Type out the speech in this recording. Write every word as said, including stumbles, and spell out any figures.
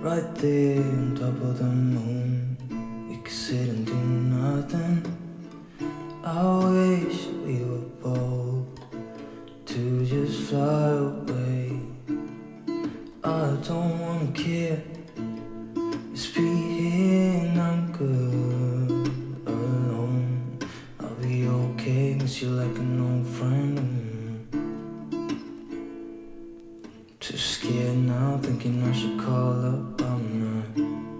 right there on top of the moon. We could sit and do nothing. I wish we were bold to just fly away. I don't wanna care, just be here and I'm good alone. I'll be okay, miss you like an old friend. Too scared now, thinking I should call up, I'm not.